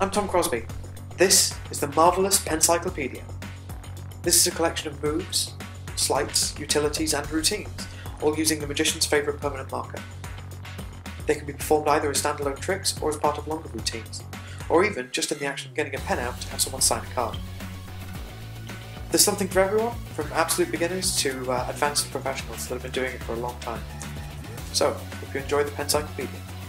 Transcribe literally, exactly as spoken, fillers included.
I'm Tom Crosby. This is the Marvellous Pencyclopedia. This is a collection of moves, sleights, utilities and routines, all using the magician's favourite permanent marker. They can be performed either as standalone tricks or as part of longer routines, or even just in the action of getting a pen out to have someone sign a card. There's something for everyone, from absolute beginners to uh, advanced professionals that have been doing it for a long time. So, hope you enjoy the Pencyclopedia.